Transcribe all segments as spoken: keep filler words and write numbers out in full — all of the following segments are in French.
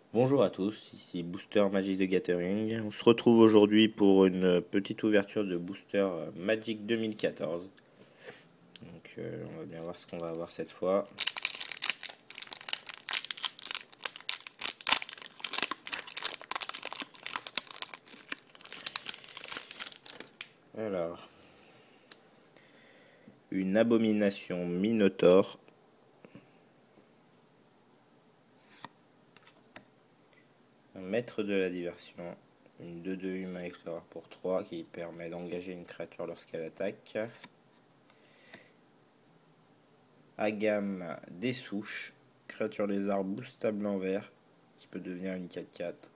Bonjour à tous, ici Booster Magic de Gathering. On se retrouve aujourd'hui pour une petite ouverture de Booster Magic deux mille quatorze. Donc euh, on va bien voir ce qu'on va avoir cette fois. Alors, une abomination Minotaur. Un maître de la diversion. Une deux deux humain explorer pour trois qui permet d'engager une créature lorsqu'elle attaque. Agam des souches. Créature lézard boostable en vert qui peut devenir une quatre quatre.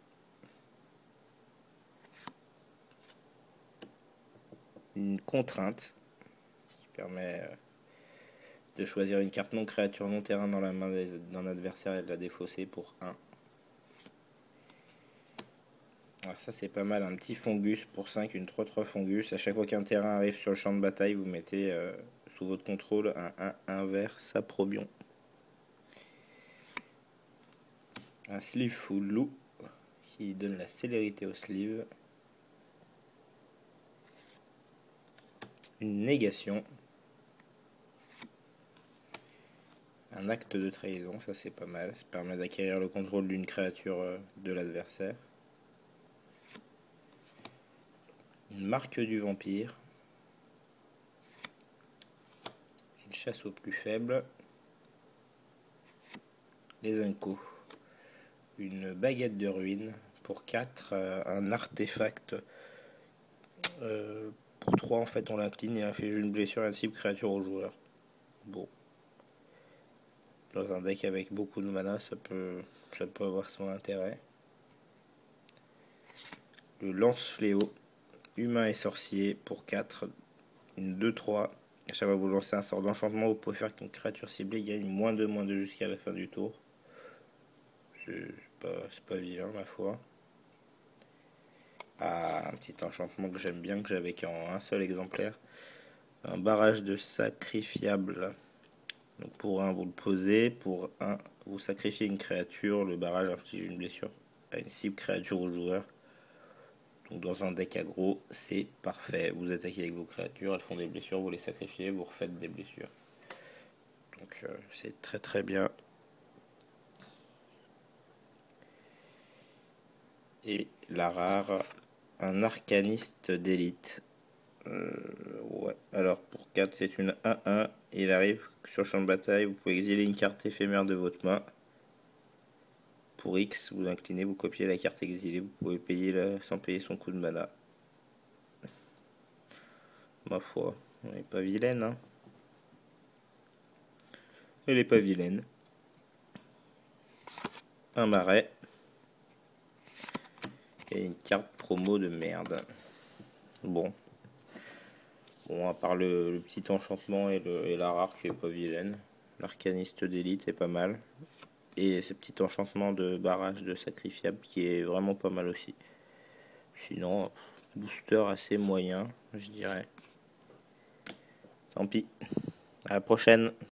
Une contrainte qui permet de choisir une carte non créature non terrain dans la main d'un adversaire et de la défausser pour un. Alors ça c'est pas mal, un petit Fongus pour cinq, une trois trois Fongus. À chaque fois qu'un terrain arrive sur le champ de bataille, vous mettez euh, sous votre contrôle un un un vert Saprobion. Un Sleeve Full Loup qui donne la célérité au sleeve. Une négation. Un acte de trahison, ça c'est pas mal, ça permet d'acquérir le contrôle d'une créature de l'adversaire. Une marque du vampire. Une chasse au plus faible. Les Unco. Une baguette de ruine pour quatre. Euh, un artefact. Euh, pour trois, en fait, on l'incline et inflige une blessure à une cible créature au joueur. Bon. Dans un deck avec beaucoup de mana, ça peut, ça peut avoir son intérêt. Le lance-fléau. Humain et sorcier pour quatre. Une deux trois. À chaque fois que vous lancez un sort d'enchantement, vous pouvez faire qu'une créature ciblée gagne moins de moins de jusqu'à la fin du tour. C'est pas, pas vilain, ma foi. Ah, un petit enchantement que j'aime bien, que j'avais qu'en un seul exemplaire. Un barrage de sacrifiable. Donc pour un, vous le posez. Pour un, vous sacrifiez une créature. Le barrage inflige une blessure à une cible créature au joueur. Donc dans un deck aggro, c'est parfait. Vous attaquez avec vos créatures, elles font des blessures, vous les sacrifiez, vous refaites des blessures. Donc euh, c'est très très bien. Et la rare, un arcaniste d'élite. Euh, ouais. Alors pour quatre, c'est une un un. Il arrive sur le champ de bataille, vous pouvez exiler une carte éphémère de votre main. Pour X, vous inclinez, vous copiez la carte exilée, vous pouvez payer la, sans payer son coup de mana. Ma foi, elle n'est pas vilaine, hein. Elle est pas vilaine. Un marais. Et une carte promo de merde. Bon. Bon, à part le, le petit enchantement et, le, et la rare qui est pas vilaine. L'arcaniste d'élite est pas mal. Et ce petit enchantement de barrage de sacrifiable qui est vraiment pas mal aussi. Sinon, booster assez moyen, je dirais. Tant pis. À la prochaine.